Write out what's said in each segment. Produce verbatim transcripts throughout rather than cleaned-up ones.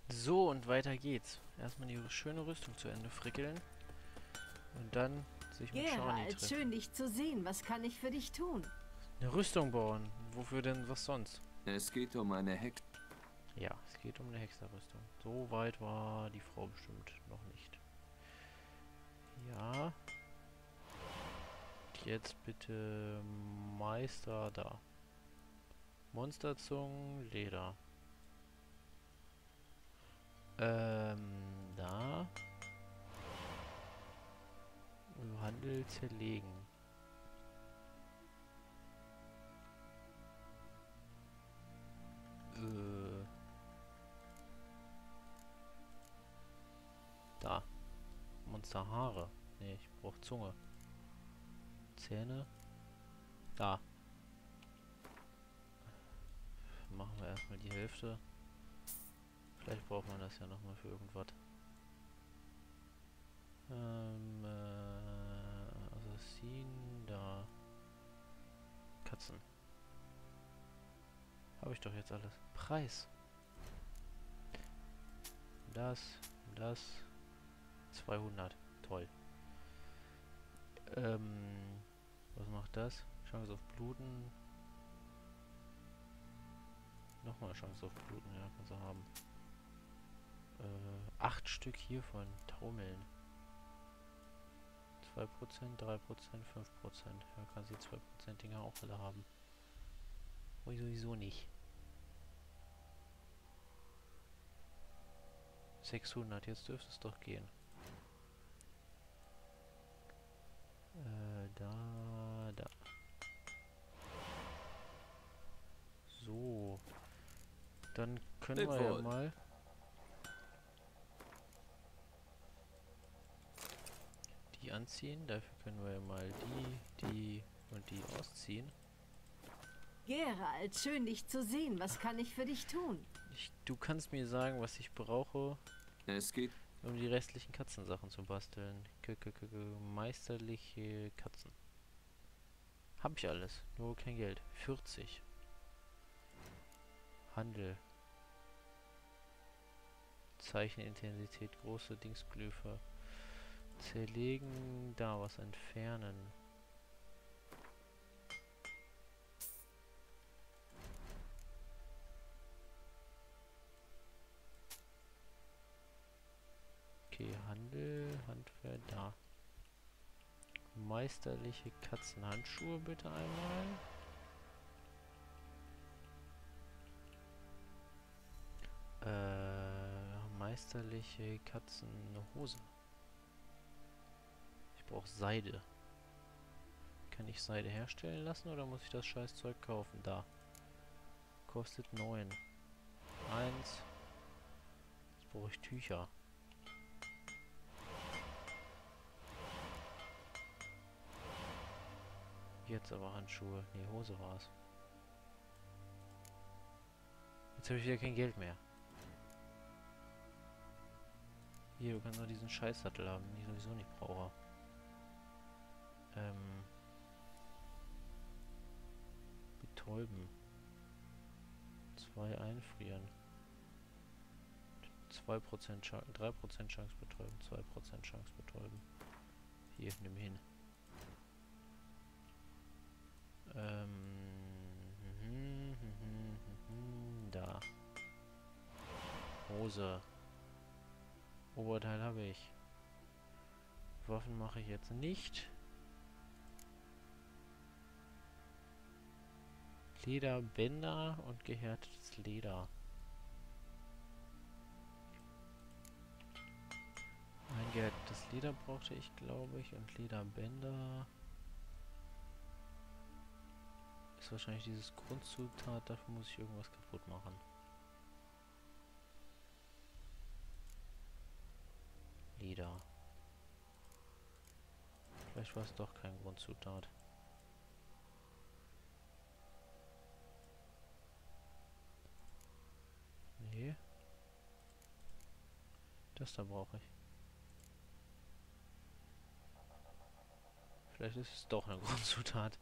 So, und weiter geht's. Erstmal die schöne Rüstung zu Ende frickeln. Und dann sich mit Shawnee Geralt, treffen. schön dich zu sehen. Was kann ich für dich tun? Eine Rüstung bauen. Wofür denn was sonst? Es geht um eine Hex. Ja, es geht um eine Hexerrüstung. So weit war die Frau bestimmt noch nicht. Ja. Jetzt bitte Meister da. Monsterzungen, Leder. Ähm, da. Handel zerlegen. Äh. Da. Monsterhaare. Ne, ich brauche Zunge. Zähne. Da. Machen wir erstmal die Hälfte. Vielleicht braucht man das ja nochmal für irgendwas. Ähm, äh, Assassin, da. Katzen. Habe ich doch jetzt alles. Preis. Das, das. zweihundert. Toll. Ähm, was macht das? Chance auf Bluten. Nochmal Chance auf Bluten, ja, kannst du haben. Äh, acht Stück hiervon. Taumeln. zwei Prozent, drei Prozent, fünf Prozent. Ja, kannst die zwei Prozent Dinger auch alle haben. Oh, sowieso nicht. sechshundert, jetzt dürfte es doch gehen. Äh, da, da. So. Dann können Leb wir ja wohl. mal die anziehen. Dafür können wir ja mal die, die und die ausziehen. Geralt, schön dich zu sehen. Was kann ich für dich tun? Ich, du kannst mir sagen, was ich brauche, Es geht. um die restlichen Katzensachen zu basteln. K -k -k -k Meisterliche Katzen. Hab ich alles, nur kein Geld. vierzig. Handel. Zeichenintensität, große Dingsglyphe. Zerlegen, da was entfernen. Okay, Handel, Handwerk, da. Meisterliche Katzenhandschuhe bitte einmal. Äh, meisterliche Katzenhose. Ich brauche Seide. Kann ich Seide herstellen lassen oder muss ich das Scheißzeug kaufen? Da. Kostet neun. eins. Jetzt brauche ich Tücher. Jetzt aber Handschuhe. Ne, Hose war's. Jetzt habe ich wieder kein Geld mehr. Hier, du kannst nur diesen Scheißsattel haben, den ich sowieso nicht brauche. Ähm. Betäuben. Zwei einfrieren. zwei Prozent Chance, drei Prozent Chance betäuben, zwei Prozent Chance betäuben. Hier, nimm hin. Ähm. Mhm, mhm, mhm, da. Hose. Oberteil habe ich. Waffen mache ich jetzt nicht. Lederbänder und gehärtetes Leder. Ein gehärtetes Leder brauchte ich, glaube ich, und Lederbänder. Ist wahrscheinlich dieses Grundzutat, dafür muss ich irgendwas kaputt machen. Leder. Vielleicht war es doch kein Grundzutat. Nee. Das da brauche ich. Vielleicht ist es doch eine Grundzutat.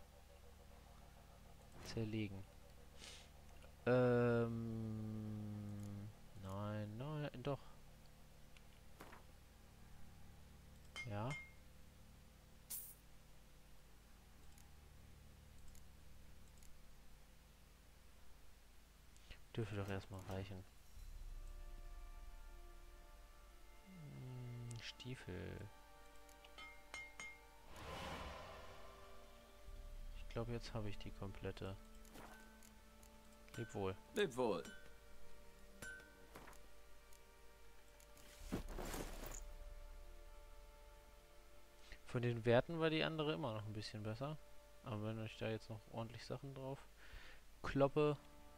Zerlegen. Ähm. Nein, nein. doch. Ja. Dürfte doch erstmal reichen. Hm, Stiefel. Ich glaube, jetzt habe ich die komplette. Leb wohl. Leb wohl. Von den Werten war die andere immer noch ein bisschen besser. Aber wenn ich da jetzt noch ordentlich Sachen drauf kloppe.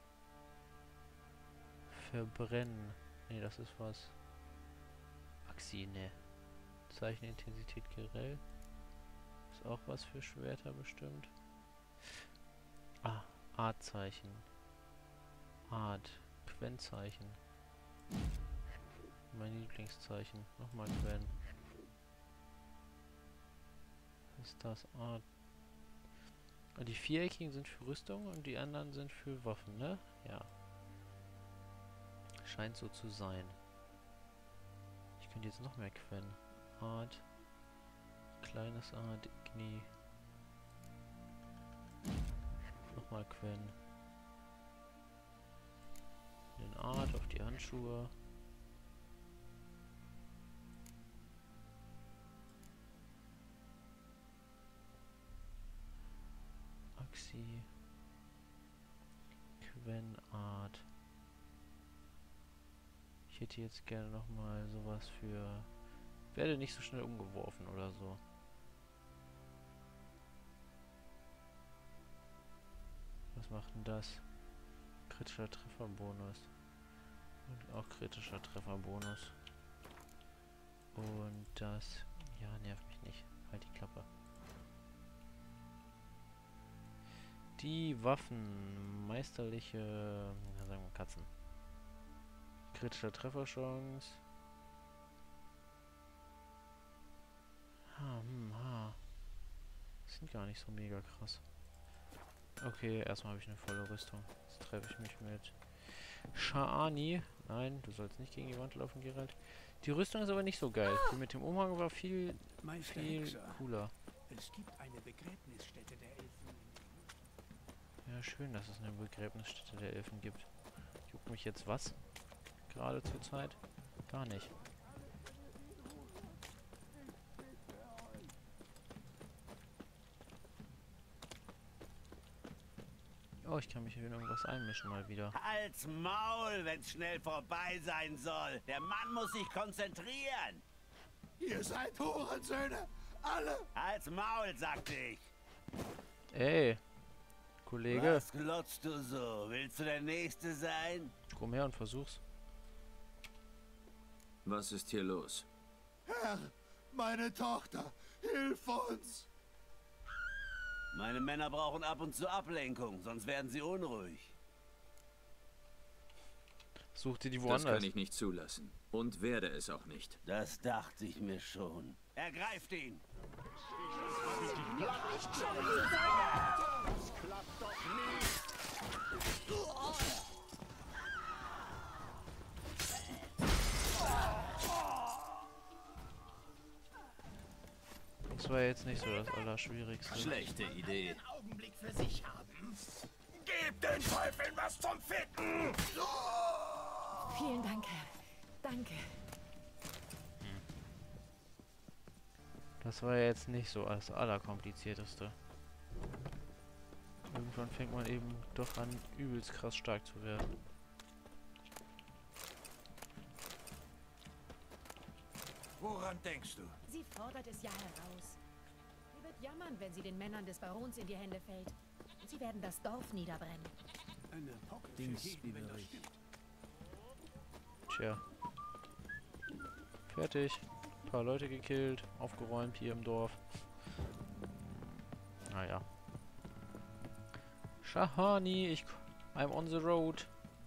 Verbrennen. Ne, das ist was. Axi, ne. Zeichenintensität Gerell. Ist auch was für Schwerter bestimmt. Ah, Artzeichen. Art. Quenzeichen. Mein Lieblingszeichen. Nochmal Quen. Was ist das? Art. Ah, die viereckigen sind für Rüstung und die anderen sind für Waffen, ne? Ja. Scheint so zu sein. Ich könnte jetzt noch mehr Quen. Art. Kleines Art. Igni. Nochmal Quen. Den Art auf die Handschuhe. Axi. Quen Art. Ich hätte jetzt gerne nochmal sowas für... Werde nicht so schnell umgeworfen oder so. Was macht denn das? Kritischer Trefferbonus. Und auch kritischer Trefferbonus. Und das... Ja, nervt mich nicht. Halt die Klappe. Die Waffen. Meisterliche... Ja, sagen wir Katzen. Kritische Trefferchance. Ha, hm, ha. Sind gar nicht so mega krass. Okay, erstmal habe ich eine volle Rüstung. Jetzt treffe ich mich mit Sha'ani. Nein, du sollst nicht gegen die Wand laufen, Geralt. Die Rüstung ist aber nicht so geil. Die mit dem Umhang war viel, Meister viel Hexer, cooler. es gibt eine Begräbnisstätte der Elfen. Ja, schön, dass es eine Begräbnisstätte der Elfen gibt. Juckt mich jetzt was? Gerade zur Zeit? Gar nicht. Oh, ich kann mich in irgendwas einmischen mal wieder. Halt's Maul, wenn's schnell vorbei sein soll. Der Mann muss sich konzentrieren. Ihr seid Hurensöhne, alle! Halt's Maul, sagte ich. Ey, Kollege, Was glotzt du so? Willst du der Nächste sein? komm her und versuch's. Was ist hier los? Herr, meine Tochter, hilf uns! Meine Männer brauchen ab und zu Ablenkung, sonst werden sie unruhig. Such dir die Das woanders. kann ich nicht zulassen. Und werde es auch nicht. Das dachte ich mir schon. Ergreift ihn! Das war jetzt nicht so das Allerschwierigste. Schlechte Idee. Augenblick für sich haben. Gebt den Teufeln was zum Ficken! Vielen Dank, Herr. Danke. Das war jetzt nicht so das Allerkomplizierteste. Irgendwann fängt man eben doch an, übelst krass stark zu werden. Woran denkst du? Sie fordert es ja heraus. Sie wird jammern, wenn sie den Männern des Barons in die Hände fällt. Und sie werden das Dorf niederbrennen. Eine Pocke für jeden, wenn das stimmt. Tja. Fertig. Ein paar Leute gekillt, aufgeräumt hier im Dorf. Naja. Sha'ani, ich... I'm on the road.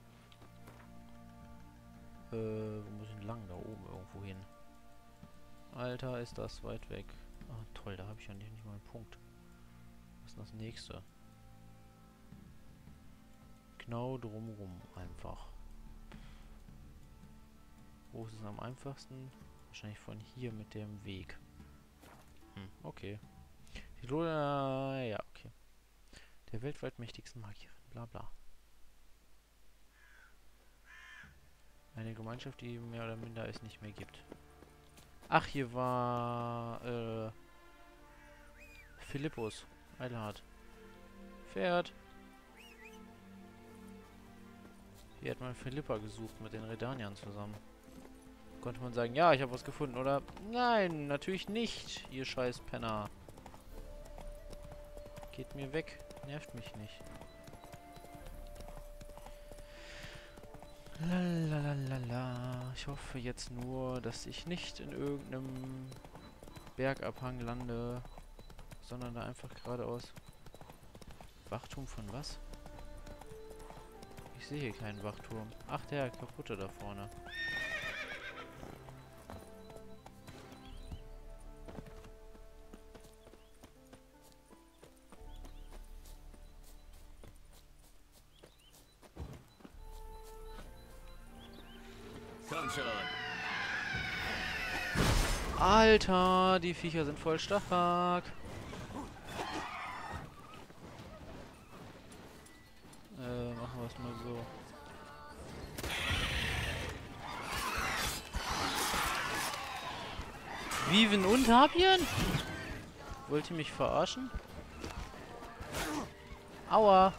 Äh, wo muss ich denn lang? Da oben irgendwo hin. Alter, ist das weit weg. Ah, toll, da habe ich ja nicht, nicht mal einen Punkt. Was ist das nächste? Genau drumrum einfach. Wo Wo ist es am einfachsten? Wahrscheinlich von hier mit dem Weg. Hm, okay. Die Lola, ja, okay. Der weltweit mächtigsten Magierin, bla bla. Eine Gemeinschaft, die mehr oder minder es nicht mehr gibt. Ach, hier war äh, Philippus Eilhard. Pferd. Hier hat man Philippa gesucht mit den Redaniern zusammen. Konnte man sagen, ja, ich habe was gefunden, oder? Nein, natürlich nicht, ihr scheiß Penner. Geht mir weg. Nervt mich nicht. Lalalala. Ich hoffe jetzt nur, dass ich nicht in irgendeinem Bergabhang lande, sondern da einfach geradeaus. Wachturm von was? Ich sehe hier keinen Wachturm. Ach, der kaputte da vorne. Komm schon. Alter, die Viecher sind voll stark. Äh, machen wir es mal so. Viven und Harpien? Wollt ihr mich verarschen? Aua.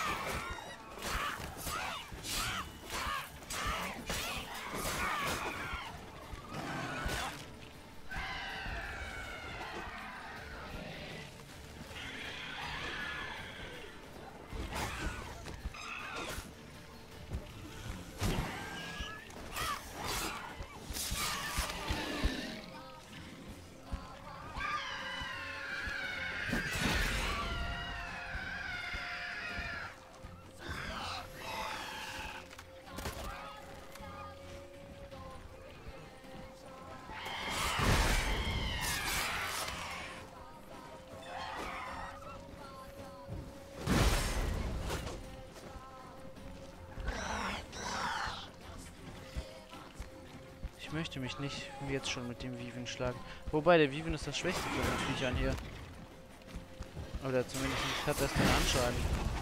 Ich möchte mich nicht jetzt schon mit dem Viven schlagen. Wobei, der Viven ist das Schwächste von den Viechern hier. Oder zumindest hat das den Anschein.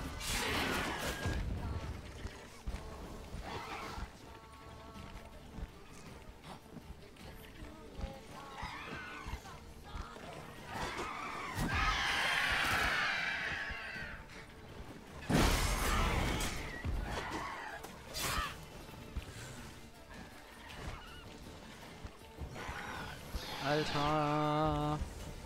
Alter.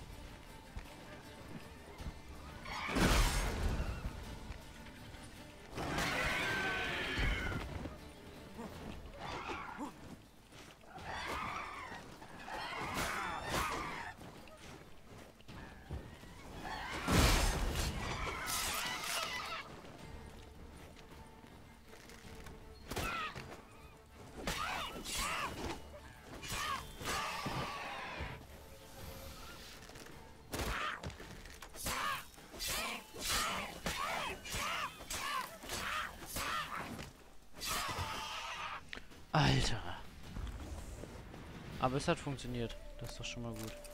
Alter. Aber es hat funktioniert. Das ist doch schon mal gut.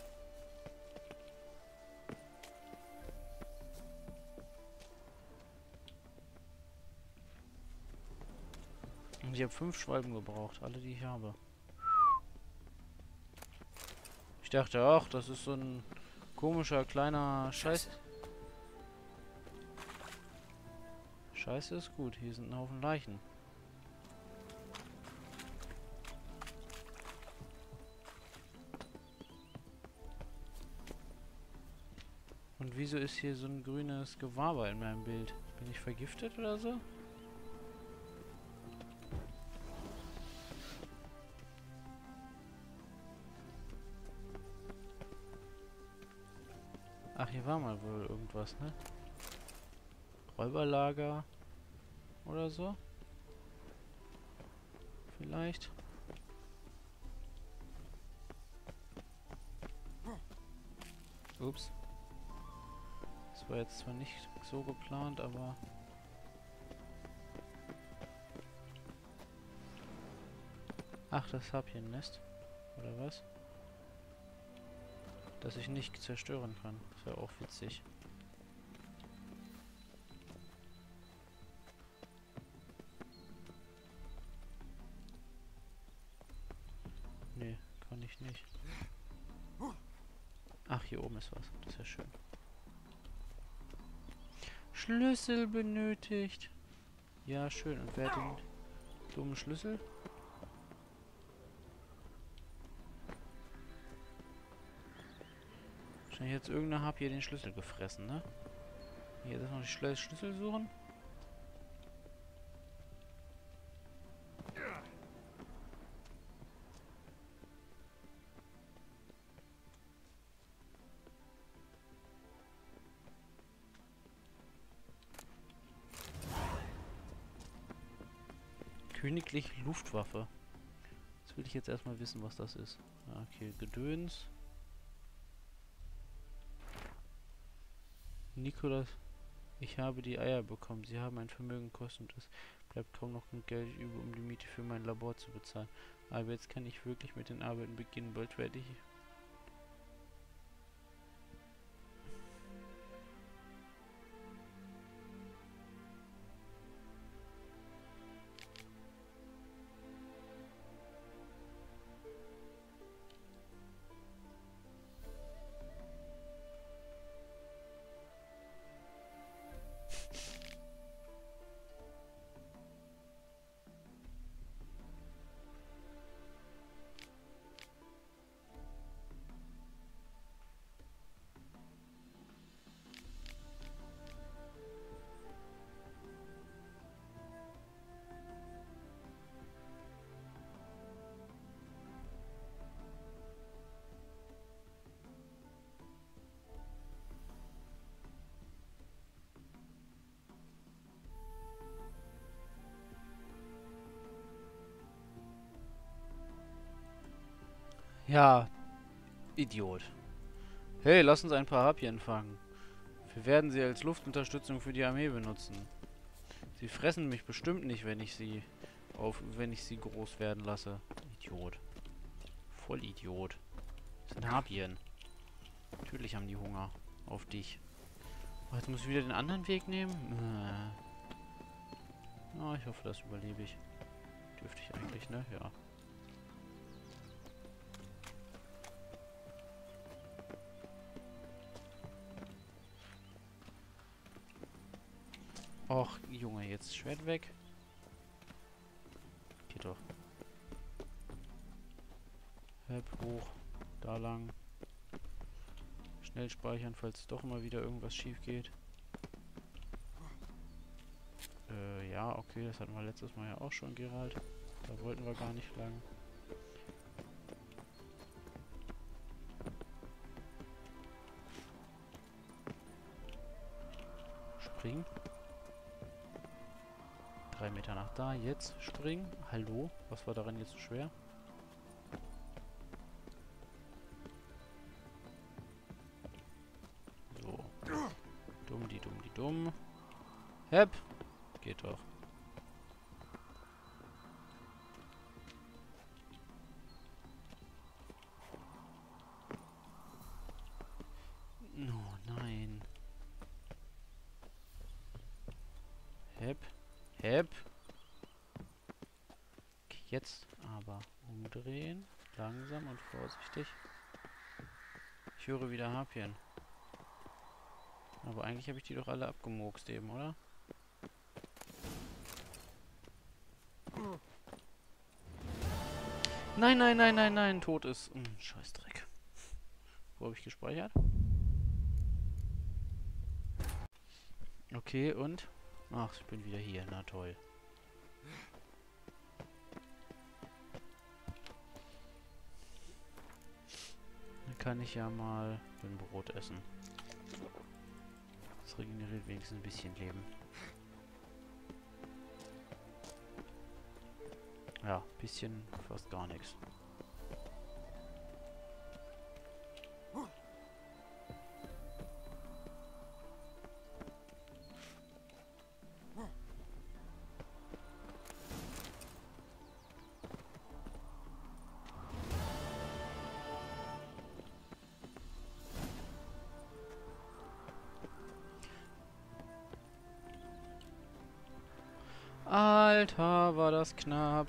Und ich habe fünf Schwalben gebraucht. Alle, die ich habe. Ich dachte auch, das ist so ein komischer, kleiner Scheiß. Scheiße ist gut. Hier sind ein Haufen Leichen. Und wieso ist hier so ein grünes Gewaber in meinem Bild? Bin ich vergiftet oder so? Ach, hier war mal wohl irgendwas, ne? Räuberlager oder so? Vielleicht? Ups. Das war jetzt zwar nicht so geplant, aber... Ach, das Harpiennest. Oder was? Das ich nicht zerstören kann. Das wäre auch witzig. Nee, kann ich nicht. Ach, hier oben ist was. Das ist ja schön. Schlüssel benötigt. Ja, schön. Und wer hat den dummen Schlüssel? Wahrscheinlich jetzt irgendeiner hab hier den Schlüssel gefressen, ne? Hier ist noch die Schlü Schlüssel suchen. Königliche Luftwaffe. Das will ich jetzt erstmal wissen, was das ist. Okay, Gedöns. Nikolas, ich habe die Eier bekommen. Sie haben ein Vermögen gekostet und es bleibt kaum noch genug Geld über, um die Miete für mein Labor zu bezahlen. Aber jetzt kann ich wirklich mit den Arbeiten beginnen. Bald werde ich... Ja, Idiot. Hey, lass uns ein paar Harpien fangen. Wir werden sie als Luftunterstützung für die Armee benutzen. Sie fressen mich bestimmt nicht, wenn ich sie auf, wenn ich sie groß werden lasse. Idiot. Voll Idiot. Das sind Harpien. Natürlich haben die Hunger auf dich. Oh, jetzt muss ich wieder den anderen Weg nehmen. Äh. Oh, ich hoffe, das überlebe ich. Dürfte ich eigentlich, ne? Ja. Och, Junge, jetzt Schwert weg. Geht doch. Hep hoch. Da lang. Schnell speichern, falls doch mal wieder irgendwas schief geht. Äh, ja, okay, das hatten wir letztes Mal ja auch schon, Gerald. Da wollten wir gar nicht lang. Springen. Drei Meter nach da, jetzt springen. Hallo? Was war daran jetzt so schwer? So. Dumm, die dumm, die dumm. Hep! Geht doch. Oh nein. Hep. Hep. Okay, jetzt aber umdrehen. Langsam und vorsichtig. Ich höre wieder Harpien. Aber eigentlich habe ich die doch alle abgemurkst eben, oder? Nein, nein, nein, nein, nein. Tot ist. Hm, Scheißdreck. Wo habe ich gespeichert? Okay, und? Ach, ich bin wieder hier. Na toll. Dann kann ich ja mal ein Brot essen. Das regeneriert wenigstens ein bisschen Leben. Ja, bisschen, fast gar nichts. Alter, war das knapp.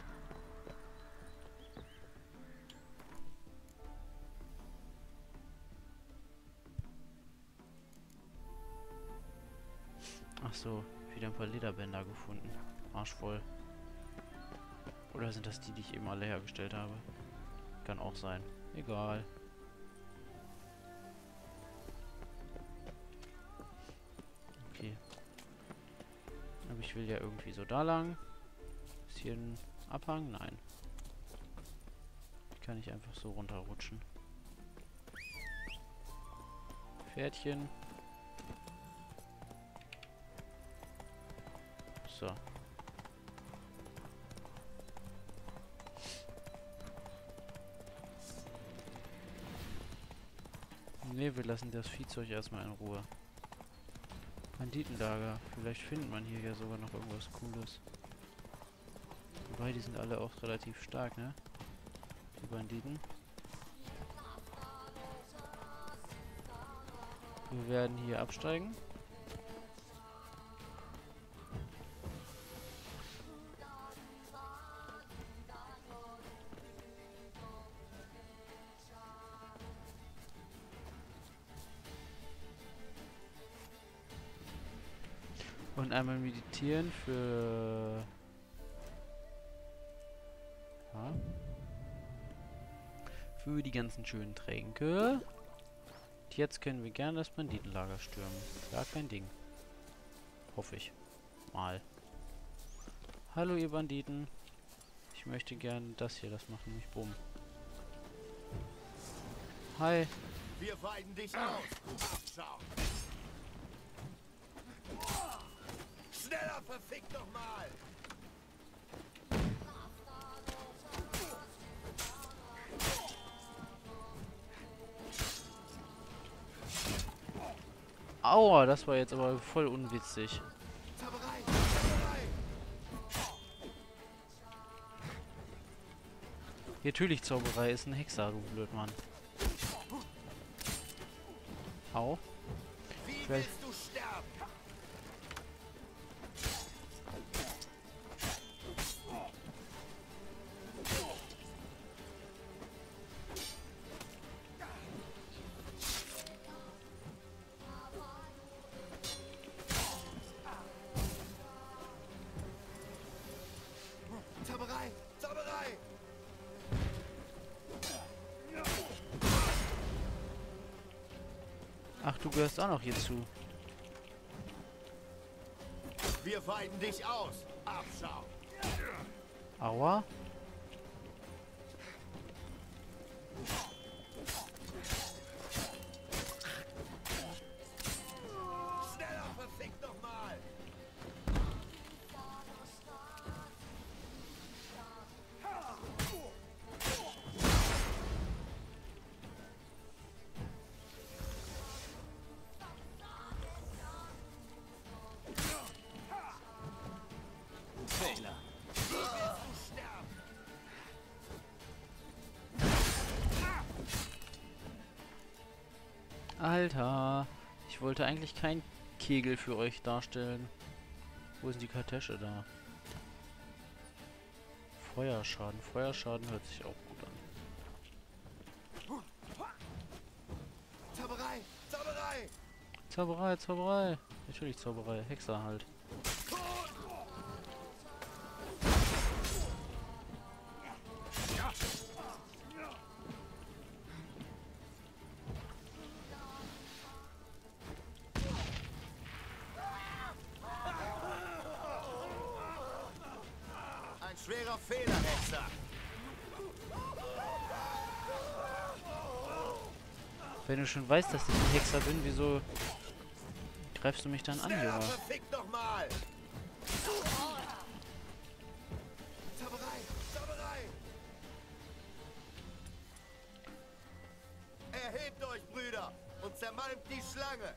Ach so, wieder ein paar Lederbänder gefunden. Arschvoll. Oder sind das die, die ich eben alle hergestellt habe? Kann auch sein. Egal. Okay. Aber ich will ja irgendwie so da lang. Ist hier ein Abhang? Nein. Kann ich einfach so runterrutschen. Pferdchen. So. Ne, wir lassen das Viehzeug erstmal in Ruhe. Banditenlager. Vielleicht findet man hier ja sogar noch irgendwas Cooles. Wobei, die sind alle auch relativ stark, ne? Die Banditen. Wir werden hier absteigen. Und einmal meditieren für... Ja. Für die ganzen schönen Tränke. Und jetzt können wir gerne das Banditenlager stürmen. Gar kein Ding. Hoffe ich. Mal. Hallo ihr Banditen. Ich möchte gerne das hier, das machen mich bumm. Hi. Wir weiden dich aus. Abschau. Schneller, verfickt doch mal! Aua, das war jetzt aber voll unwitzig. Zauberei! Zauberei! Natürlich Zauberei ist ein Hexer, du Blödmann. Au. Wie Vielleicht willst du sterben? Zauberei! Zauberei! Ach, du gehörst auch noch hierzu. Wir weiden dich aus. Abschau. Aua. Schneller, verfickt doch mal! Fehler. Wie willst du sterben? Alter. Ich wollte eigentlich kein Kegel für euch darstellen. Wo ist denn die Kartesche da? Feuerschaden. Feuerschaden hört sich auch gut an. Zauberei! Zauberei! Zauberei, Zauberei. Natürlich Zauberei. Hexer halt. Ein schwerer Fehler, Hexer. Wenn du schon weißt, dass ich ein Hexer bin, wieso greifst du mich dann an, Schneller, Junge? verfickt doch mal! Zauberei! Zauberei! Erhebt euch, Brüder, und zermalmt die Schlange!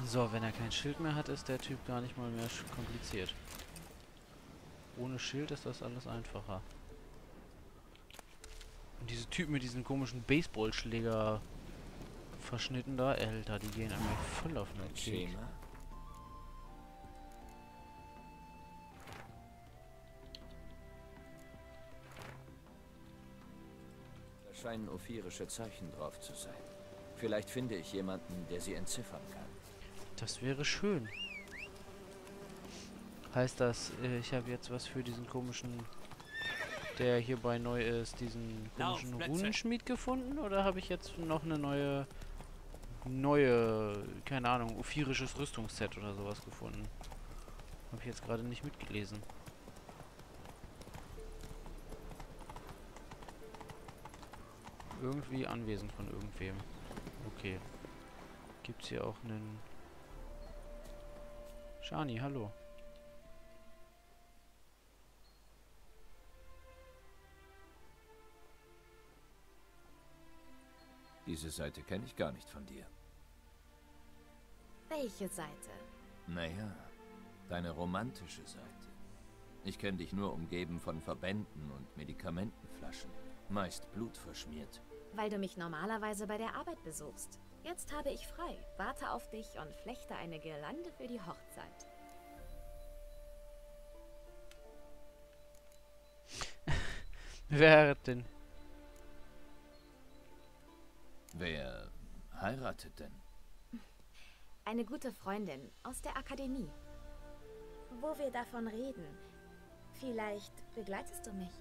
So, wenn er kein Schild mehr hat, ist der Typ gar nicht mal mehr sch- kompliziert. Ohne Schild ist das alles einfacher. Und diese Typen mit diesen komischen Baseballschläger verschnitten da, Alter, die gehen einfach voll auf den Keks. Schema. Da scheinen ophirische Zeichen drauf zu sein. Vielleicht finde ich jemanden, der sie entziffern kann. Das wäre schön. Heißt das, äh, ich habe jetzt was für diesen komischen, der hierbei neu ist, diesen komischen Lauf, Plätze. Runenschmied gefunden? Oder habe ich jetzt noch eine neue, neue, keine Ahnung, ophirisches Rüstungsset oder sowas gefunden? Habe ich jetzt gerade nicht mitgelesen. Irgendwie anwesend von irgendwem. Okay. Gibt's hier auch einen... Shani, hallo. Diese Seite kenne ich gar nicht von dir. Welche Seite? Naja, deine romantische Seite. Ich kenne dich nur umgeben von Verbänden und Medikamentenflaschen. Meist blutverschmiert. Weil du mich normalerweise bei der Arbeit besuchst. Jetzt habe ich frei, warte auf dich und flechte eine Girlande für die Hochzeit. Wer hat denn? Wer heiratet denn? Eine gute Freundin aus der Akademie. Wo wir davon reden. Vielleicht begleitest du mich.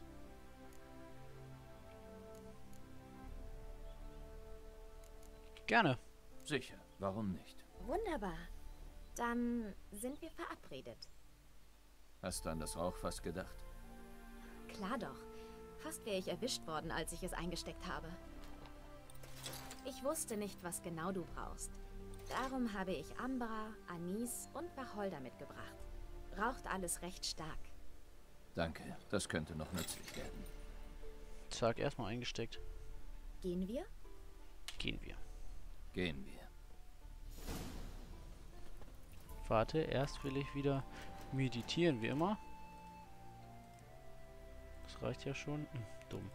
Gerne. Sicher, warum nicht? Wunderbar. Dann sind wir verabredet. Hast du an das Rauchfass gedacht? Klar doch. Fast wäre ich erwischt worden, als ich es eingesteckt habe. Ich wusste nicht, was genau du brauchst. Darum habe ich Ambra, Anis und Wacholder mitgebracht. Raucht alles recht stark. Danke, das könnte noch nützlich werden. Zack, erstmal eingesteckt. Gehen wir? Gehen wir. Gehen wir. Warte, erst will ich wieder meditieren, wie immer. Das reicht ja schon. Hm, dumm.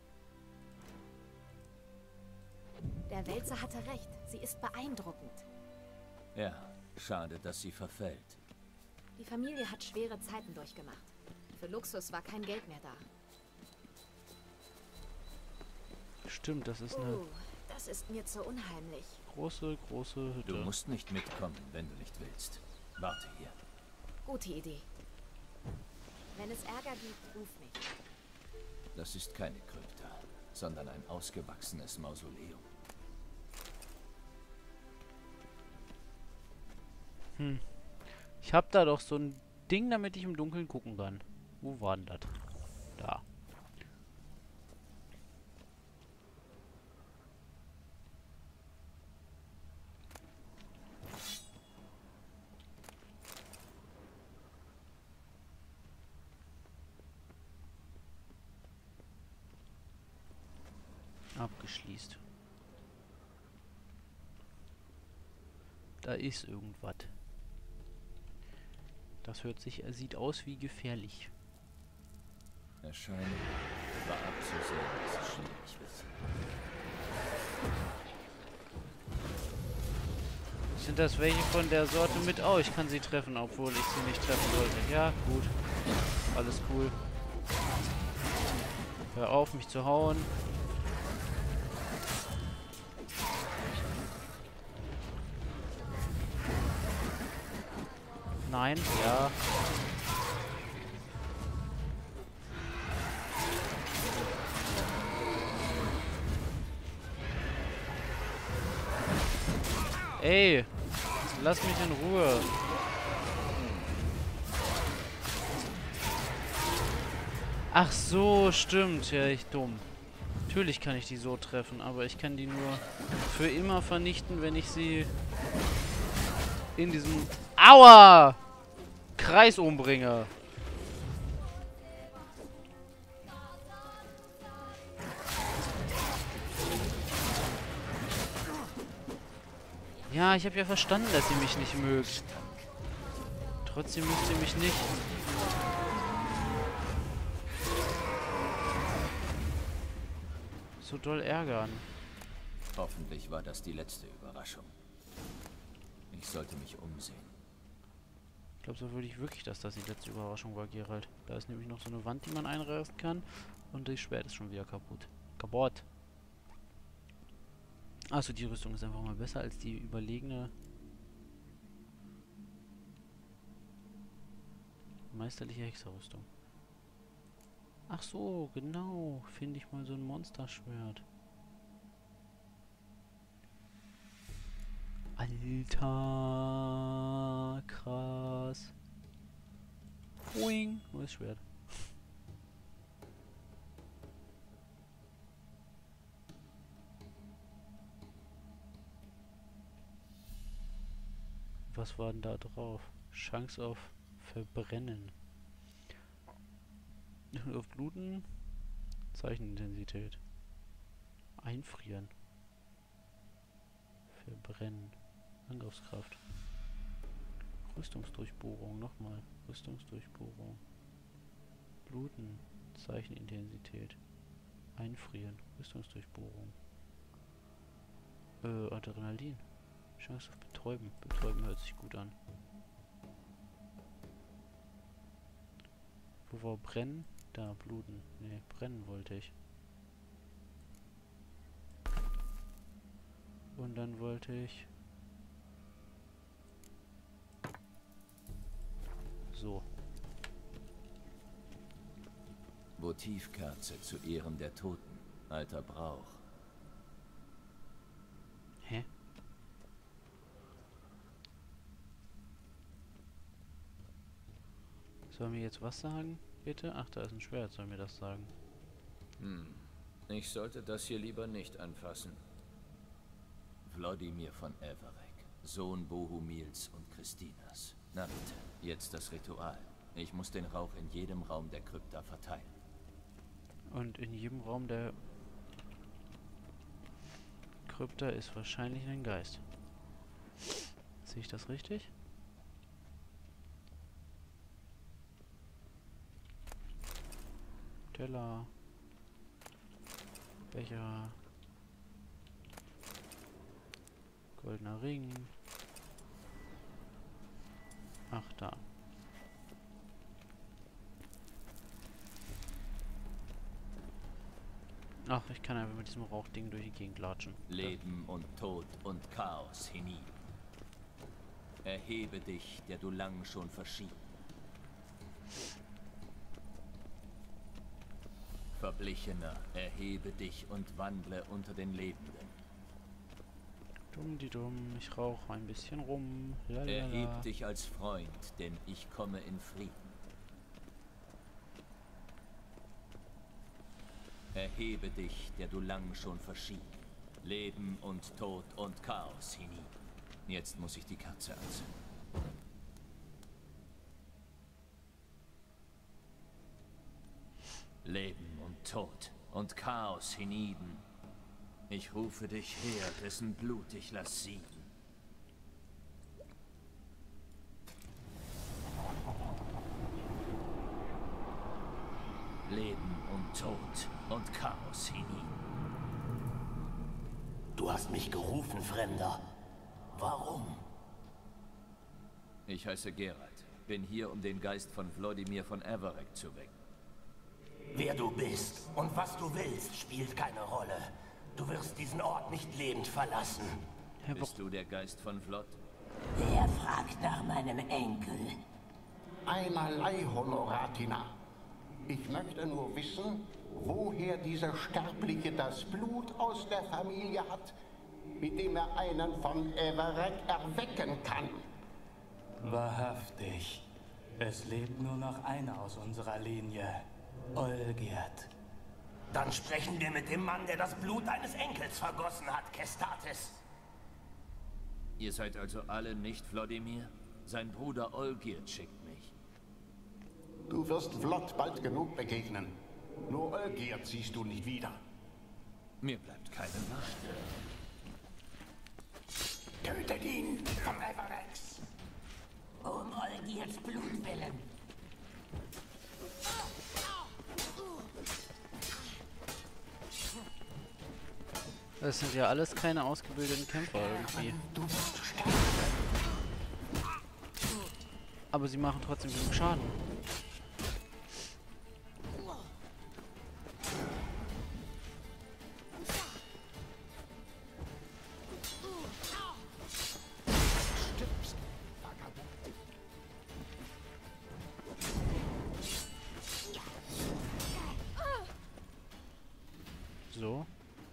Der Wälzer hatte recht. Sie ist beeindruckend. Ja, schade, dass sie verfällt. Die Familie hat schwere Zeiten durchgemacht. Für Luxus war kein Geld mehr da. Stimmt, das ist eine Uh, das ist mir zu unheimlich. große, große Hütte. Du musst nicht mitkommen, wenn du nicht willst. Warte hier. Gute Idee. Wenn es Ärger gibt, ruf mich. Das ist keine Krypta, sondern ein ausgewachsenes Mausoleum. Hm. Ich hab da doch so ein Ding, damit ich im Dunkeln gucken kann. Wo war denn das? Da. Abgeschließt. Da ist irgendwas. Das hört sich, er sieht aus wie gefährlich. Erscheinen war abzusehen, dass es schwierig wird. Sind das welche von der Sorte mit? Oh, ich kann sie treffen, obwohl ich sie nicht treffen wollte. Ja, gut. Alles cool. Hör auf, mich zu hauen. Nein, ja. Ey, lass mich in Ruhe. Ach so, stimmt. Ja, ich dumm. Natürlich kann ich die so treffen, aber ich kann die nur für immer vernichten, wenn ich sie in diesem Aua! Kreis umbringe. Ja, ich habe ja verstanden, dass ihr mich nicht mögt. Trotzdem müsst ihr mich nicht. So doll ärgern. Hoffentlich war das die letzte Überraschung. Ich sollte mich umsehen. Ich glaube so würde ich wirklich, dass das die letzte Überraschung war, Geralt. Da ist nämlich noch so eine Wand, die man einreißen kann. Und das Schwert ist schon wieder kaputt. Kaputt. Achso, die Rüstung ist einfach mal besser als die überlegene meisterliche Hexerrüstung. Ach so, genau. Finde ich mal so ein Monsterschwert. Alter, krass. Boing, neues Schwert. Was war denn da drauf? Chance auf Verbrennen. Auf Bluten. Zeichenintensität. Einfrieren. Verbrennen. Angriffskraft. Rüstungsdurchbohrung. Nochmal. Rüstungsdurchbohrung. Bluten. Zeichenintensität. Einfrieren. Rüstungsdurchbohrung. Äh, Adrenalin. Chance auf Betäuben. Betäuben hört sich gut an. Wo war Brennen? Da, Bluten. Ne, brennen wollte ich. Und dann wollte ich... So. Votivkerze zu Ehren der Toten. Alter Brauch. Hä? Soll mir jetzt was sagen, bitte? Ach, da ist ein Schwert, soll mir das sagen. Hm. Ich sollte das hier lieber nicht anfassen. Wlodimir von Everec, Sohn Bohumils und Christinas. Na bitte, jetzt das Ritual. Ich muss den Rauch in jedem Raum der Krypta verteilen. Und in jedem Raum der Krypta ist wahrscheinlich ein Geist. Sehe ich das richtig? Teller. Becher. Goldener Ring. Ach, da. Ach, ich kann einfach mit diesem Rauchding durch die Gegend latschen. Leben und Tod und Chaos hinein. Erhebe dich, der du lang schon verschieden. Verblichener, erhebe dich und wandle unter den Lebenden. Dumm die dumm, ich rauche ein bisschen rum. Lalala. Erheb dich als Freund, denn ich komme in Frieden. Erhebe dich, der du lang schon verschieden. Leben und Tod und Chaos hinein. Jetzt muss ich die Kerze anzünden. Leben und Tod und Chaos hienieden. Ich rufe dich her, dessen Blut ich lass sieden. Leben und Tod und Chaos hienieden. Du hast mich gerufen, Fremder. Warum? Ich heiße Geralt. Bin hier, um den Geist von Wlodimir von Everec zu wecken. Wer du bist und was du willst, spielt keine Rolle. Du wirst diesen Ort nicht lebend verlassen. Herr Bist du der Geist von Vlod? Wer fragt nach meinem Enkel? Einerlei, Honoratina. Ich möchte nur wissen, woher dieser Sterbliche das Blut aus der Familie hat, mit dem er einen von Everec erwecken kann. Wahrhaftig. Es lebt nur noch einer aus unserer Linie. Olgierd. Dann sprechen wir mit dem Mann, der das Blut deines Enkels vergossen hat, Kestatis. Ihr seid also alle nicht Wlodimir? Sein Bruder Olgierd schickt mich. Du wirst Vlod bald genug begegnen. Nur Olgierd siehst du nicht wieder. Mir bleibt keine Wahl. Tötet ihn vom Everex. Um Olgiers Blut willen. Das sind ja alles keine ausgebildeten Kämpfer irgendwie. Du wirst sterben. Aber sie machen trotzdem genug Schaden. Stirbst, Vagabund. So.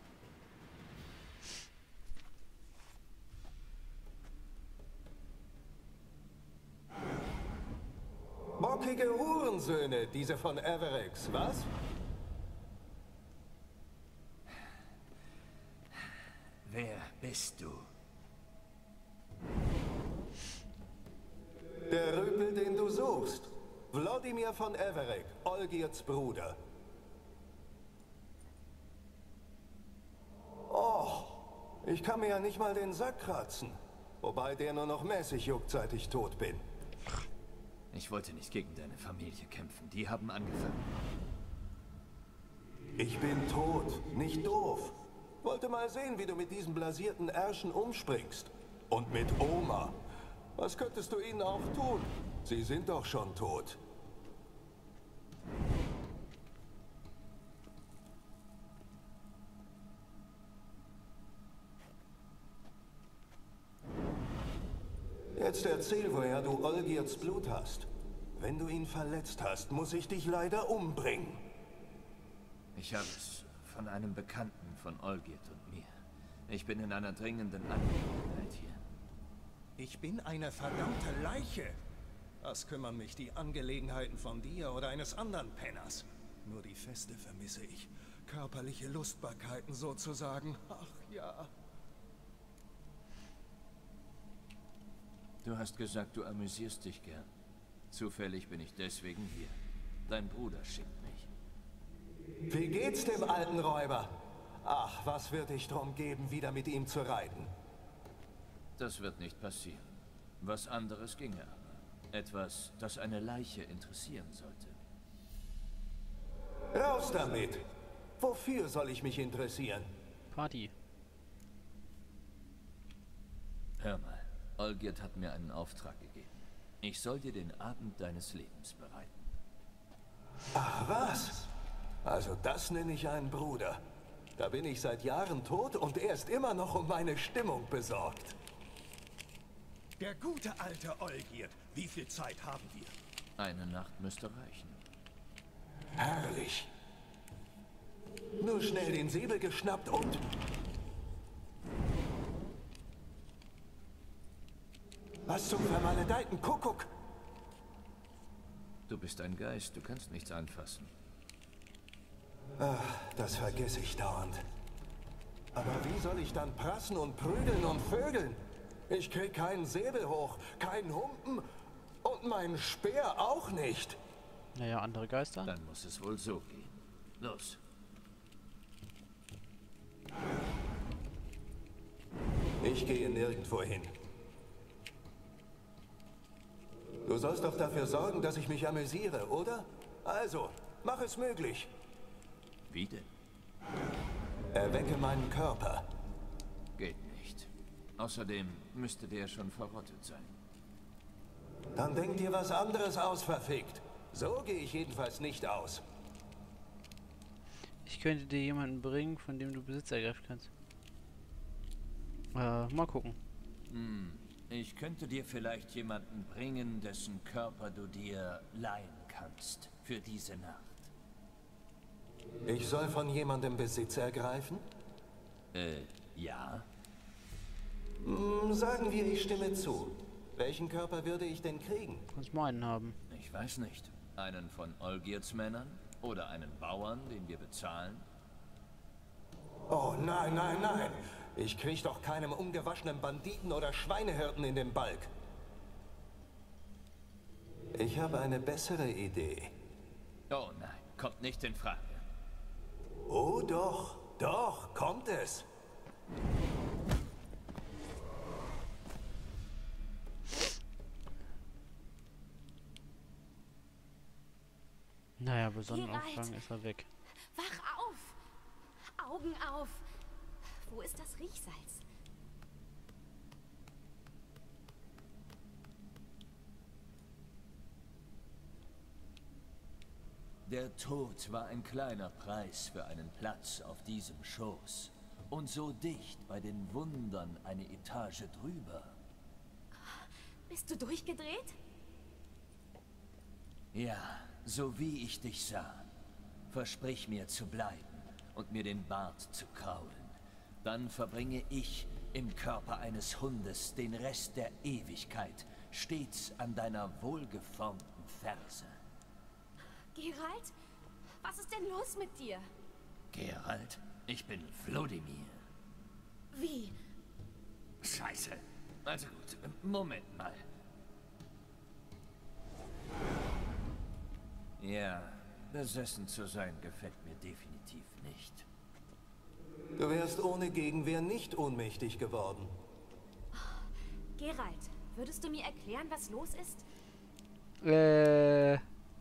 Bockige Hurensöhne, diese von Everex, was? Wer bist du? Der Rüpel, den du suchst. Wladimir von Everec, Olgierds Bruder. Oh, ich kann mir ja nicht mal den Sack kratzen. Wobei der nur noch mäßig juckt, seit ich tot bin. Ich wollte nicht gegen deine Familie kämpfen. Die haben angefangen. Ich bin tot, nicht doof. Wollte mal sehen, wie du mit diesen blasierten Ärschen umspringst. Und mit Oma. Was könntest du ihnen auch tun? Sie sind doch schon tot. Jetzt erzähl, woher du Olgierds Blut hast. Wenn du ihn verletzt hast, muss ich dich leider umbringen. Ich habe es von einem Bekannten von Olgierd und mir. Ich bin in einer dringenden Angelegenheit hier. Ich bin eine verdammte Leiche. Was kümmern mich die Angelegenheiten von dir oder eines anderen Penners? Nur die Feste vermisse ich. Körperliche Lustbarkeiten sozusagen. Ach ja. Du hast gesagt, du amüsierst dich gern. Zufällig bin ich deswegen hier. Dein Bruder schickt mich. Wie geht's dem alten Räuber? Ach, was wird dich drum geben, wieder mit ihm zu reiten? Das wird nicht passieren. Was anderes ginge aber. Etwas, das eine Leiche interessieren sollte. Raus damit! Wofür soll ich mich interessieren? Party. Hör mal, Olgierd hat mir einen Auftrag gegeben. Ich soll dir den Abend deines Lebens bereiten. Ach was? Also das nenne ich einen Bruder. Da bin ich seit Jahren tot und er ist immer noch um meine Stimmung besorgt. Der gute alte Olgierd. Wie viel Zeit haben wir? Eine Nacht müsste reichen. Herrlich. Nur schnell den Säbel geschnappt und... Was zum vermaledeiten Kuckuck? Du bist ein Geist, du kannst nichts anfassen. Ach, das vergesse ich dauernd. Aber wie soll ich dann prassen und prügeln und vögeln? Ich krieg keinen Säbel hoch, keinen Humpen und meinen Speer auch nicht. Naja, andere Geister. Dann muss es wohl so gehen. Los. Ich gehe nirgendwo hin. Du sollst doch dafür sorgen, dass ich mich amüsiere, oder? Also, mach es möglich. Wie denn? Erwecke meinen Körper. Geht nicht. Außerdem müsste der schon verrottet sein. Dann denk dir was anderes aus, verfickt. So gehe ich jedenfalls nicht aus. Ich könnte dir jemanden bringen, von dem du Besitz ergreifen kannst. Äh, mal gucken. Hm. Ich könnte dir vielleicht jemanden bringen, dessen Körper du dir leihen kannst. Für diese Nacht. Ich soll von jemandem Besitz ergreifen? Äh, ja. Hm, sagen wir, ich stimme zu. Welchen Körper würde ich denn kriegen? Kannst meinen haben. Ich weiß nicht. Einen von Olgierds Männern? Oder einen Bauern, den wir bezahlen? Oh nein, nein, nein. Ich krieg doch keinem ungewaschenen Banditen oder Schweinehirten in den Balk. Ich habe eine bessere Idee. Oh nein, kommt nicht in Frage. Oh doch, doch, kommt es. bei Sonnenaufgang ist er weg. Wach auf! Augen auf! Wo ist das Riechsalz? Der Tod war ein kleiner Preis für einen Platz auf diesem Schoß. Und so dicht bei den Wundern eine Etage drüber. Bist du durchgedreht? Ja, so wie ich dich sah. Versprich mir zu bleiben und mir den Bart zu kraulen. Dann verbringe ich im Körper eines Hundes den Rest der Ewigkeit stets an deiner wohlgeformten Ferse. Geralt? Was ist denn los mit dir? Geralt, ich bin Vlodimir. Wie? Scheiße. Also gut, Moment mal. Ja, besessen zu sein gefällt mir definitiv nicht. Du wärst ohne Gegenwehr nicht ohnmächtig geworden. Geralt, würdest du mir erklären, was los ist? Äh...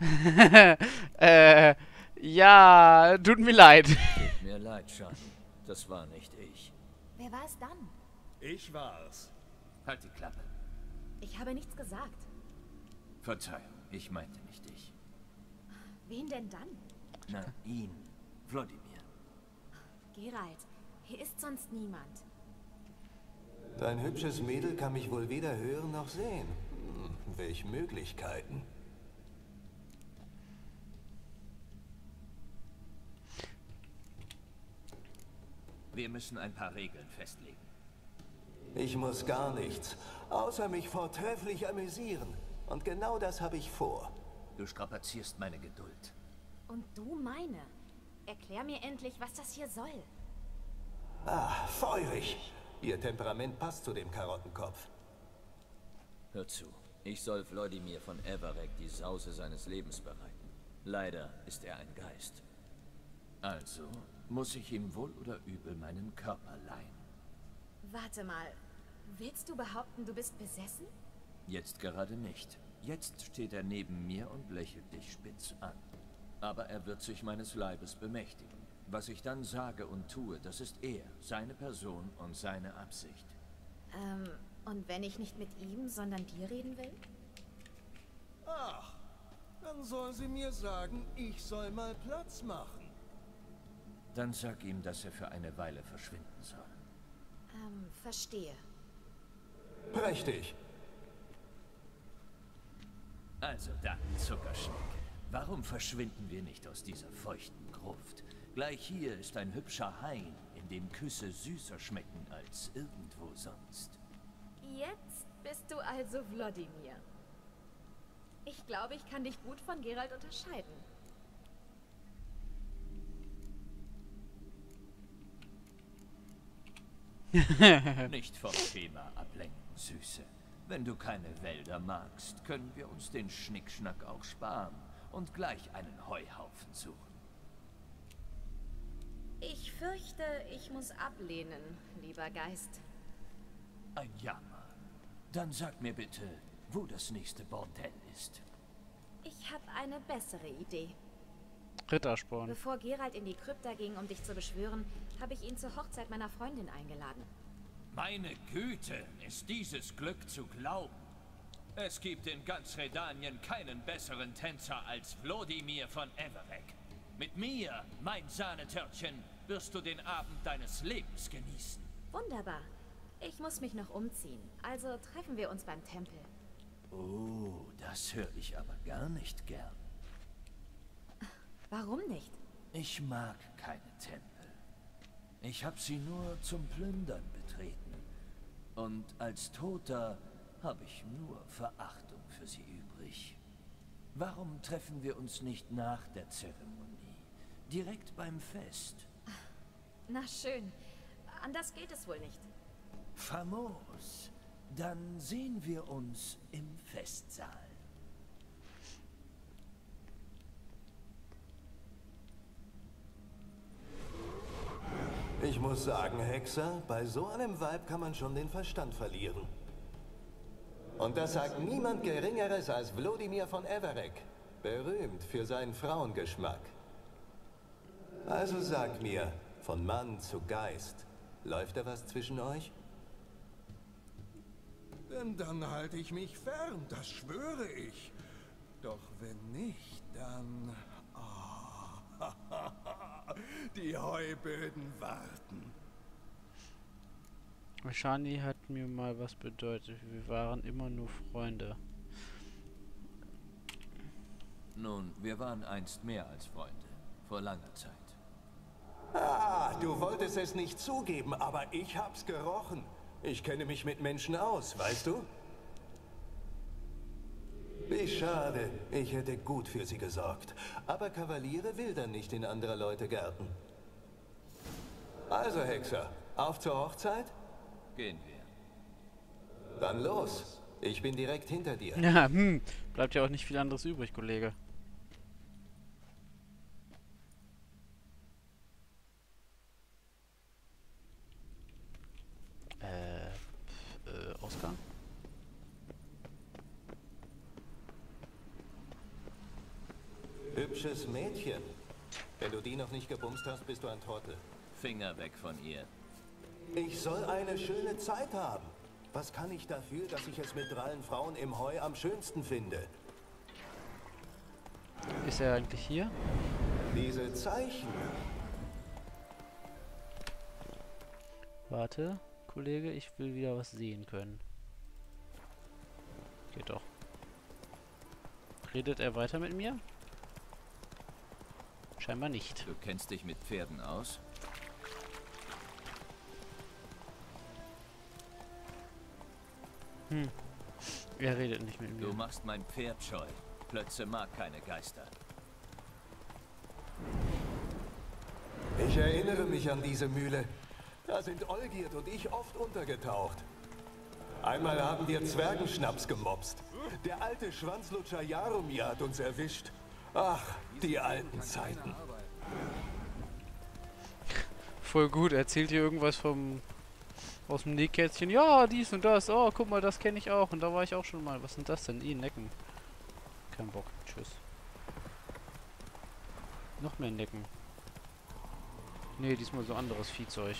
äh... Ja, tut mir leid. Tut mir leid, Shani. Das war nicht ich. Wer war es dann? Ich war's. Halt die Klappe. Ich habe nichts gesagt. Verzeihung, ich meinte nicht dich. Wen denn dann? Na, ihn. Vlodimir. Geralt, hier ist sonst niemand. Dein hübsches Mädel kann mich wohl weder hören noch sehen. Hm, welch Möglichkeiten. Wir müssen ein paar Regeln festlegen. Ich muss gar nichts, außer mich vortrefflich amüsieren. Und genau das habe ich vor. Du strapazierst meine Geduld. Und du meine. Erklär mir endlich, was das hier soll. Ah, feurig. Ihr Temperament passt zu dem Karottenkopf. Hör zu. Ich soll Vlodimir von Everec die Sause seines Lebens bereiten. Leider ist er ein Geist. Also muss ich ihm wohl oder übel meinen Körper leihen. Warte mal. Willst du behaupten, du bist besessen? Jetzt gerade nicht. Jetzt steht er neben mir und lächelt dich spitz an. Aber er wird sich meines Leibes bemächtigen. Was ich dann sage und tue, das ist er, seine Person und seine Absicht. Ähm, und wenn ich nicht mit ihm, sondern dir reden will? Ach, dann soll sie mir sagen, ich soll mal Platz machen. Dann sag ihm, dass er für eine Weile verschwinden soll. Ähm, verstehe. Prächtig. Also dann, Zuckerschnecke. Warum verschwinden wir nicht aus dieser feuchten Gruft? Gleich hier ist ein hübscher Hain, in dem Küsse süßer schmecken als irgendwo sonst. Jetzt bist du also Vlodimir. Ich glaube, ich kann dich gut von Geralt unterscheiden. Nicht vom Schema ablenken, Süße. Wenn du keine Wälder magst, können wir uns den Schnickschnack auch sparen und gleich einen Heuhaufen suchen. Ich fürchte, ich muss ablehnen, lieber Geist. Ein Jammer. Dann sag mir bitte, wo das nächste Bordell ist. Ich habe eine bessere Idee. Rittersporn. Bevor Geralt in die Krypta ging, um dich zu beschwören, habe ich ihn zur Hochzeit meiner Freundin eingeladen. Meine Güte, ist dieses Glück zu glauben. Es gibt in ganz Redanien keinen besseren Tänzer als Vlodimir von Everec. Mit mir, mein Sahnetörtchen, wirst du den Abend deines Lebens genießen. Wunderbar. Ich muss mich noch umziehen, also treffen wir uns beim Tempel. Oh, das höre ich aber gar nicht gern. Warum nicht? Ich mag keine Tempel. Ich habe sie nur zum Plündern betreten. Und als Toter habe ich nur Verachtung für sie übrig. Warum treffen wir uns nicht nach der Zeremonie? Direkt beim Fest? Na schön. Anders geht es wohl nicht. Famos. Dann sehen wir uns im Festsaal. Ich muss sagen, Hexer, bei so einem Weib kann man schon den Verstand verlieren. Und das sagt niemand Geringeres als Vlodimir von Everec. Berühmt für seinen Frauengeschmack. Also sag mir, von Mann zu Geist, läuft da was zwischen euch? Denn dann halte ich mich fern, das schwöre ich. Doch wenn nicht, dann... Ah, die Heuböden warten. Shani hat mir mal was bedeutet. Wir waren immer nur Freunde. Nun, wir waren einst mehr als Freunde. Vor langer Zeit. Ah, du wolltest es nicht zugeben, aber ich hab's gerochen. Ich kenne mich mit Menschen aus, weißt du? Wie schade. Ich hätte gut für sie gesorgt. Aber Kavaliere wildern nicht in anderer Leute Gärten. Also, Hexer, auf zur Hochzeit? Gehen wir. Dann los. Ich bin direkt hinter dir. Ja, hm. Bleibt ja auch nicht viel anderes übrig, Kollege. Äh, äh, Ausgang? Hübsches Mädchen. Wenn du die noch nicht gebumst hast, bist du ein Trottel. Finger weg von ihr. Ich soll eine schöne Zeit haben. Was kann ich dafür, dass ich es mit drallen Frauen im Heu am schönsten finde? Ist er eigentlich hier? Diese Zeichen. Warte, Kollege, ich will wieder was sehen können. Geht doch. Redet er weiter mit mir? Scheinbar nicht. Du kennst dich mit Pferden aus? Hm. Er redet nicht mit mir. Du machst mein Pferd scheu. Plötze mag keine Geister. Ich erinnere mich an diese Mühle. Da sind Olgierd und ich oft untergetaucht. Einmal haben wir Zwergenschnaps gemopst. Der alte Schwanzlutscher Jaromir hat uns erwischt. Ach, die alten Zeiten. Voll gut, erzählt hier irgendwas vom... aus dem Nähkästchen. Ja, dies und das. Oh, guck mal, das kenne ich auch. Und da war ich auch schon mal. Was sind das denn? I, Necken. Kein Bock. Tschüss. Noch mehr Necken. Nee, diesmal so anderes Viehzeug.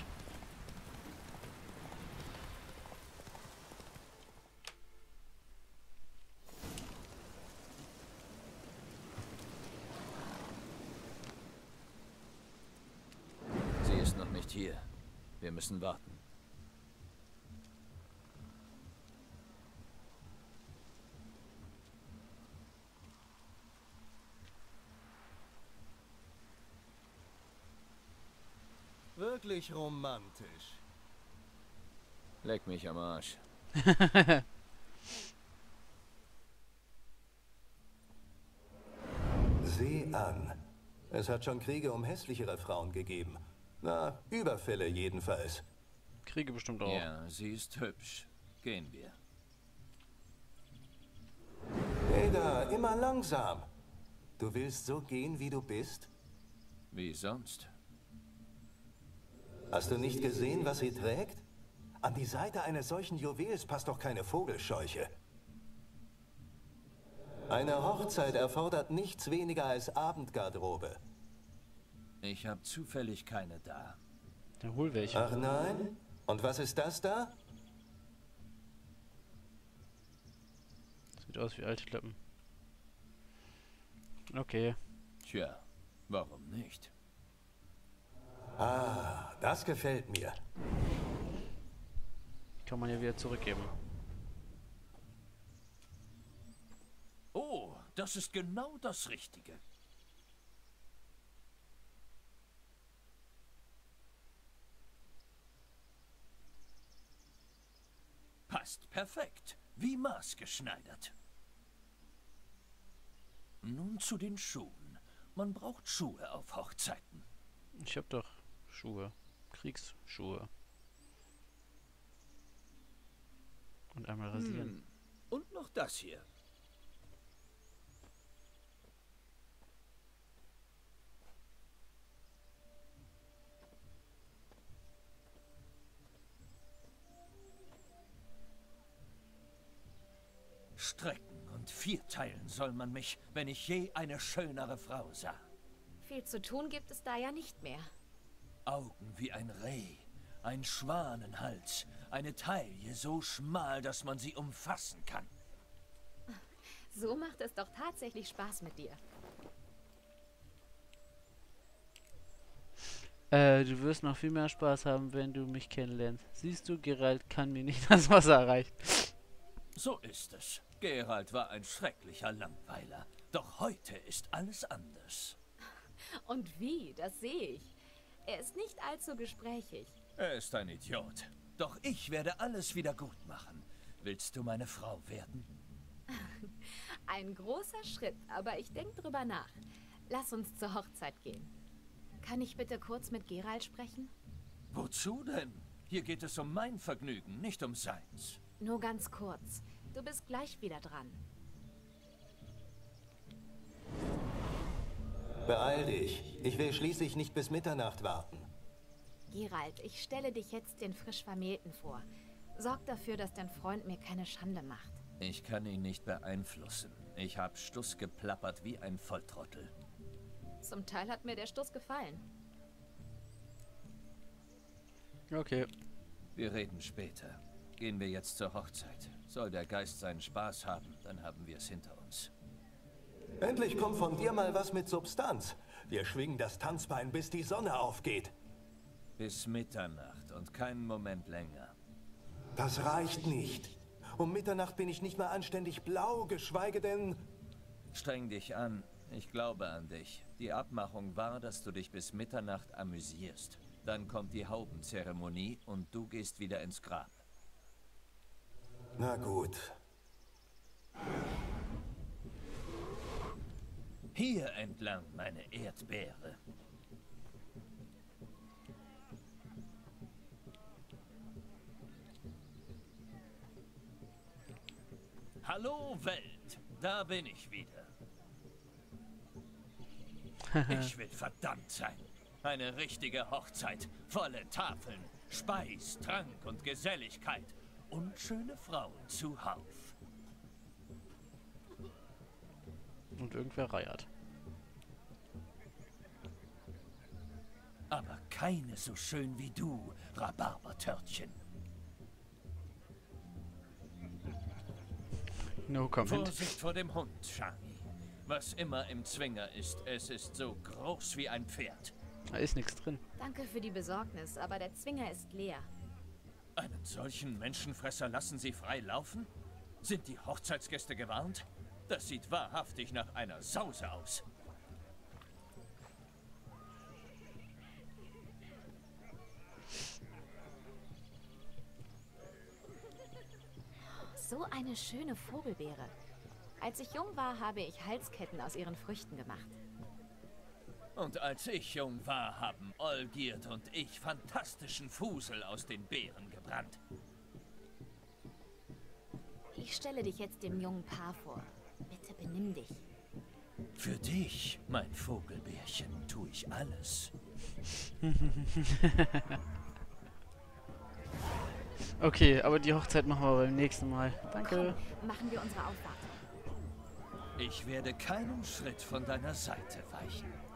Sie ist noch nicht hier. Wir müssen warten. Wirklich romantisch. Leck mich am Arsch. Sieh an. Es hat schon Kriege um hässlichere Frauen gegeben. Na, Überfälle jedenfalls. Kriege bestimmt auch. Ja, sie ist hübsch. Gehen wir. Hey da, immer langsam. Du willst so gehen, wie du bist? Wie sonst? Hast du nicht gesehen, was sie trägt? An die Seite eines solchen Juwels passt doch keine Vogelscheuche. Eine Hochzeit erfordert nichts weniger als Abendgarderobe. Ich habe zufällig keine da. Dann hol welche. Ach nein? Und was ist das da? Sieht aus wie alte Klappen. Okay. Tja, warum nicht? Ah, das gefällt mir. Kann man ja wieder zurückgeben. Oh, das ist genau das Richtige. Passt perfekt, wie maßgeschneidert. Nun zu den Schuhen. Man braucht Schuhe auf Hochzeiten. Ich hab doch Schuhe. Kriegsschuhe. Und einmal rasieren. Hm. Und noch das hier. strecken und vierteilen soll man mich, wenn ich je eine schönere Frau sah. Viel zu tun gibt es da ja nicht mehr. Augen wie ein Reh, ein Schwanenhals, eine Taille so schmal, dass man sie umfassen kann. So macht es doch tatsächlich Spaß mit dir. Äh, du wirst noch viel mehr Spaß haben, wenn du mich kennenlernst. Siehst du, Geralt kann mir nicht das Wasser erreichen. So ist es. Geralt war ein schrecklicher Langweiler. Doch heute ist alles anders. Und wie, das sehe ich. Er ist nicht allzu gesprächig. Er ist ein Idiot. Doch ich werde alles wieder gut machen. Willst du meine Frau werden? Ein großer Schritt, aber ich denke drüber nach. Lass uns zur Hochzeit gehen. Kann ich bitte kurz mit Geralt sprechen? Wozu denn? Hier geht es um mein Vergnügen, nicht um seins. Nur ganz kurz. Du bist gleich wieder dran. Beeil dich. Ich will schließlich nicht bis Mitternacht warten. Geralt, ich stelle dich jetzt den frisch Vermählten vor. Sorg dafür, dass dein Freund mir keine Schande macht. Ich kann ihn nicht beeinflussen. Ich hab Stuss geplappert wie ein Volltrottel. Zum Teil hat mir der Stuss gefallen. Okay. Wir reden später. Gehen wir jetzt zur Hochzeit. Soll der Geist seinen Spaß haben, dann haben wir es hinter uns. Endlich kommt von dir mal was mit Substanz. Wir schwingen das Tanzbein, bis die Sonne aufgeht. Bis Mitternacht und keinen Moment länger. Das reicht nicht. Um Mitternacht bin ich nicht mal anständig blau, geschweige denn... Streng dich an. Ich glaube an dich. Die Abmachung war, dass du dich bis Mitternacht amüsierst. Dann kommt die Haubenzeremonie und du gehst wieder ins Grab. Na gut. Hier entlang, meine Erdbeere. Hallo Welt, da bin ich wieder. Ich will verdammt sein. Eine richtige Hochzeit, volle Tafeln, Speis, Trank und Geselligkeit und schöne Frauen zuhauf. Und irgendwer reiert. Aber keine so schön wie du, Rhabarbertörtchen. No comment. Vorsicht vor dem Hund, Shani. Was immer im Zwinger ist, es ist so groß wie ein Pferd. Da ist nichts drin. Danke für die Besorgnis, aber der Zwinger ist leer. Einen solchen Menschenfresser lassen Sie frei laufen? Sind die Hochzeitsgäste gewarnt? Das sieht wahrhaftig nach einer Sause aus. So eine schöne Vogelbeere. Als ich jung war, habe ich Halsketten aus ihren Früchten gemacht. Und als ich jung war, haben Olgierd und ich fantastischen Fusel aus den Beeren gebrannt. Ich stelle dich jetzt dem jungen Paar vor. Bitte benimm dich. Für dich, mein Vogelbärchen, tue ich alles. Okay, aber die Hochzeit machen wir beim nächsten Mal. Danke. Komm, machen wir unsere Aufwartung. Ich werde keinen Schritt von deiner Seite weichen.